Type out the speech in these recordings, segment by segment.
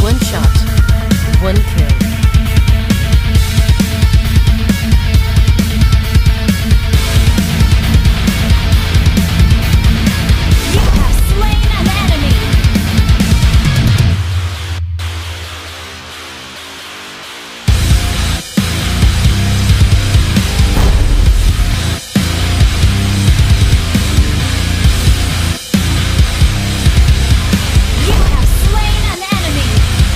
One shot, one kill. You have slain an enemy. You have slain an enemy.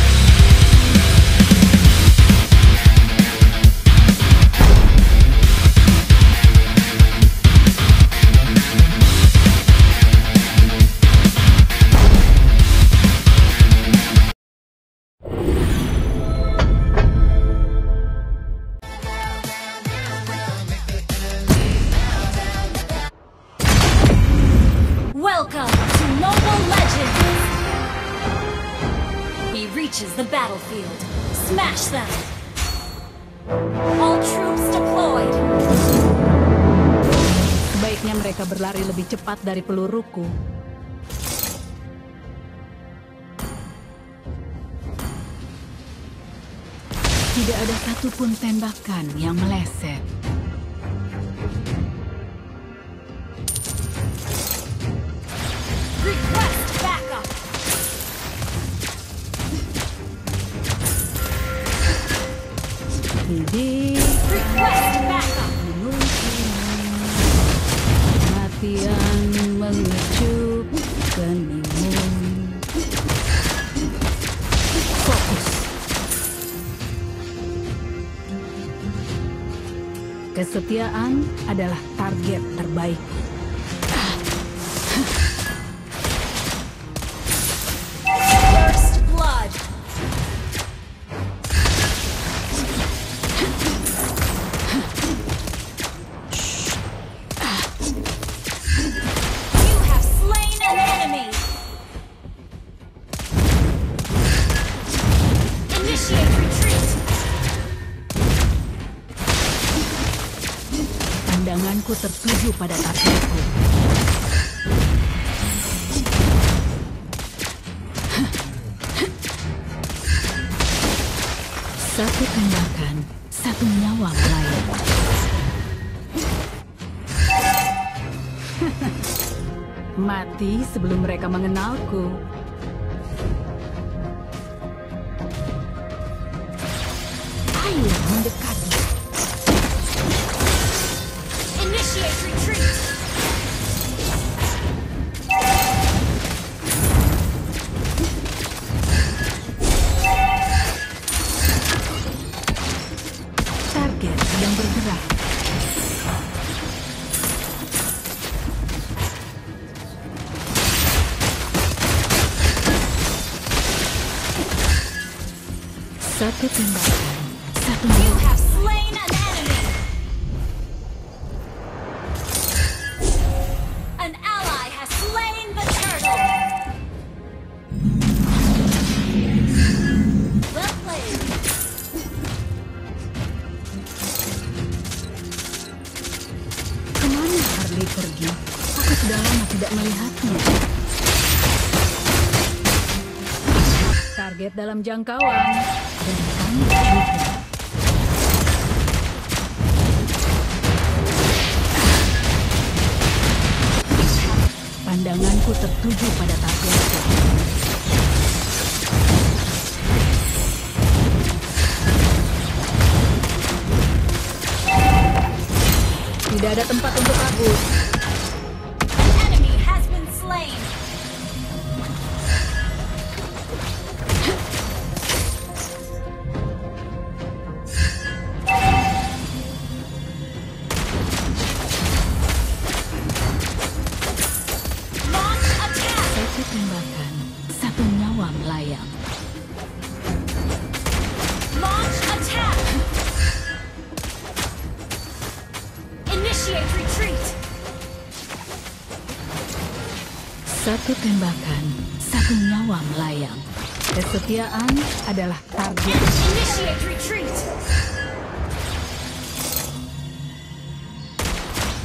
Welcome to Mobile Legends! He reaches the battlefield. Smash them! All troops deployed! Sebaiknya mereka berlari lebih cepat dari peluruku. Tidak ada satupun tembakan yang meleset. Request backup! Di Request backup! kematian mengecup keningun. Fokus. Kesetiaan adalah target terbaik. First blood! You have slain an enemy! Initiate retreat! Pandanganku tertuju pada targetku. Satu tembakan, satu nyawa melayang. Mati sebelum mereka mengenalku. Ayo mendekati. Initiate retreat! Target yang bergerak. Satu tembakan, satu You nyawa. have slain an enemy! An ally has slain the turtle! Well played! Kemana Harley pergi? Aku sudah lama tidak melihatnya. Target dalam jangkauan. Dan kamu juga. Pandanganku tertuju pada targetku. Tidak ada tempat untuk kabur. An enemy has been slain! Launch attack! Satu tembakan, satu nyawa melayang. Launch attack! Initiate retreat! Satu tembakan, satu nyawa melayang. Kesetiaan adalah target. Initiate retreat!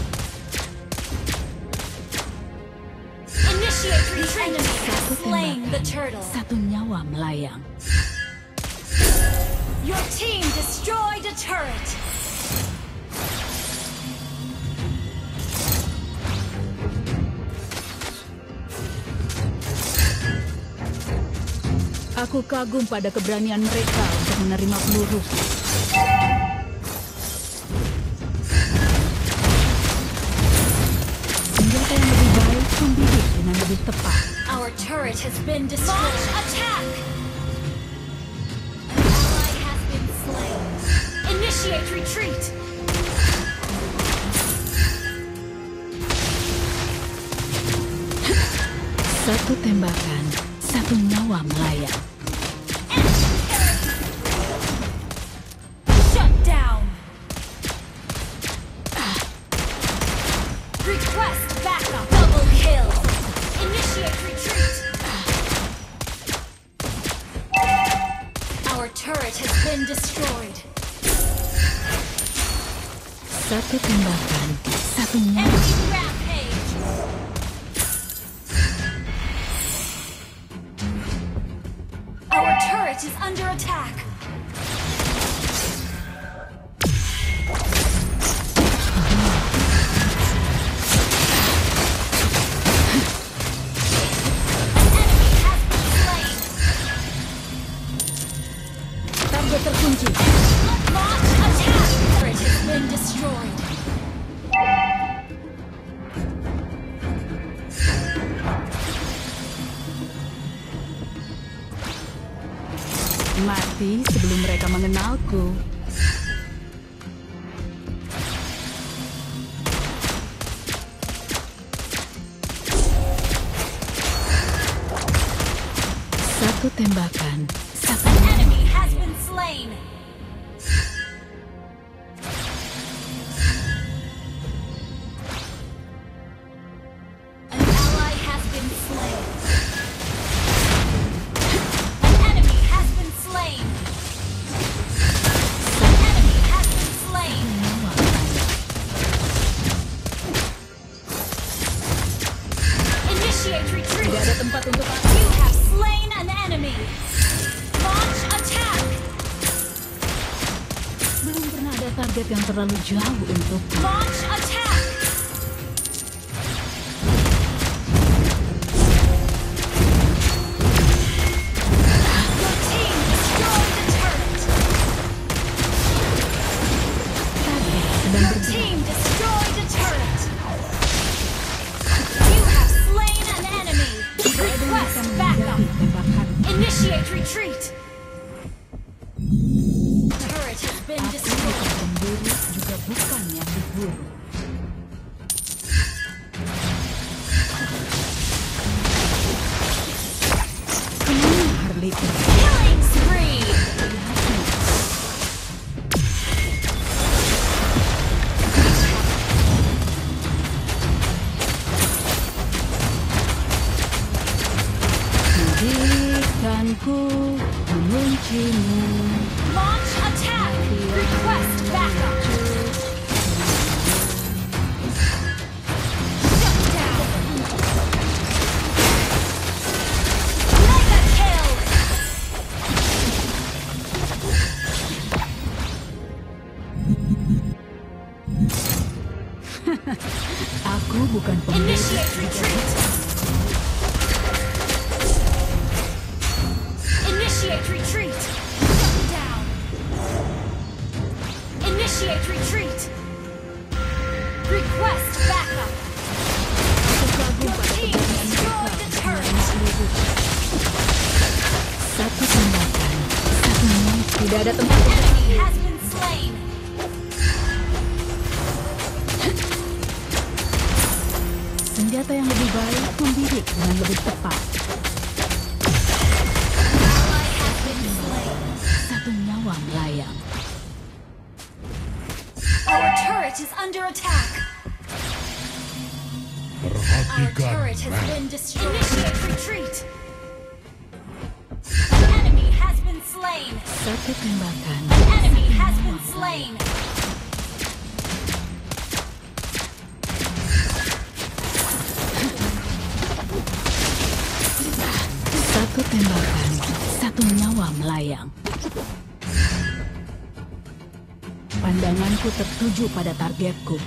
Initiate retreat! Enemy has slain the the turtle. satu nyawa melayang. Your team destroyed a turret. Aku kagum pada keberanian mereka untuk menerima peluru. Senjata yang lebih baik membidik dengan lebih tepat. Our turret has been destroyed. Launch attack! An ally has been slain. Initiate retreat! Satu tembakan, satu nyawa melayang. Shut down! Request backup! Double kill! Initiate retreat! Our turret has been destroyed. Satu tembakan, satu nyawa. Enemy rampage! Our turret is under attack. An enemy has been slain. Target terkunci. Launch attack! Turret has been destroyed. Mati sebelum mereka mengenalku. Satu tembakan, satu An nyawa. enemy has been slain. An ally has been slain. An enemy has been slain. An enemy has been slain. Nyawa melayang. Initiate retreat. Tidak ada tempat untuk aku. You have slain an enemy. Launch attack. Belum pernah ada target yang terlalu jauh untukku. Launch attack. Your team destroyed the turret. Target sedang Your bergerak. team destroyed a turret. You have slain an enemy. Request backup. Tembakan. Initiate retreat. Turret has been Aku destroyed. bukan pemburu, juga bukan yang diburu. Kemana Harley pergi? Killing spree. Ikanku menguncimu. Launch attack. Request backup. Shut down. Mega kill. Aku bukan pemburu. Initiate retreat. Initiate retreat. Shut down. Initiate retreat. Request backup. Your team destroyed the turret. Satu tembakan, satu nyawa. Tidak ada tempat An untuk enemy has been slain. senjata yang lebih baik membidik dengan lebih tepat. Ally has been slain. Satu nyawa melayang. Our turret is under attack. Our Perhatikan turret has Matt. been destroyed. Initiate retreat. An enemy has been slain. Satu tembakan. An enemy has been slain. Satu semua melayang. Pandanganku tertuju pada targetku.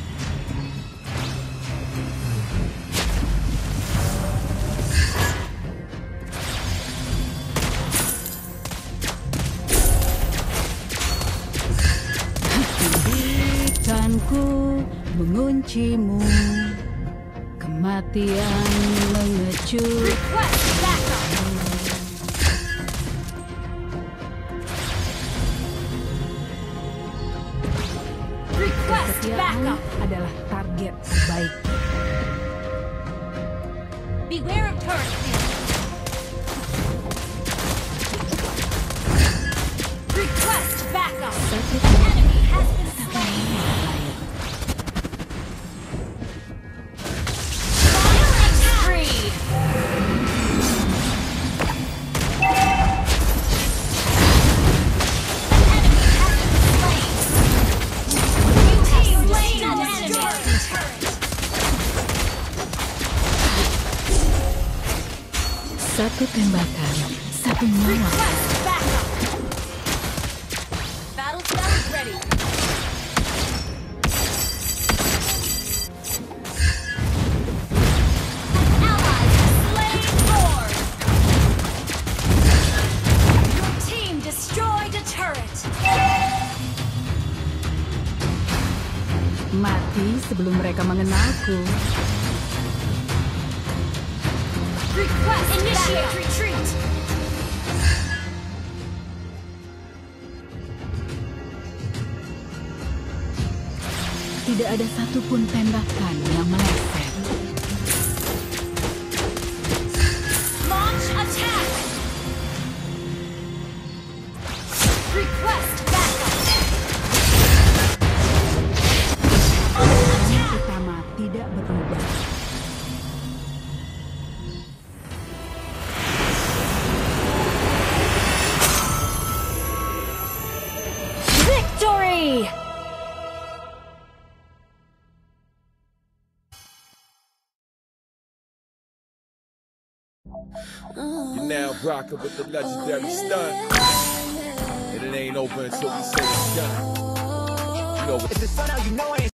Ku menguncimu, kematian mengecut. Kesetiaan adalah target terbaik. Beware of turret field. Request backup. Enemy has been slain. Satu tembakan, satu nyawa. Battle spell is ready. An ally has slain Lord. Your team destroyed a turret. Mati sebelum mereka mengenalku. Request initiate retreat. Tidak ada satupun tembakan yang meleset. Launch attack. Request backup. Attack utama tidak berubah. Victory! You're now rocking with the legendary stunt. And it ain't over until we say it's done. You know, if it's fun out, you know I ain't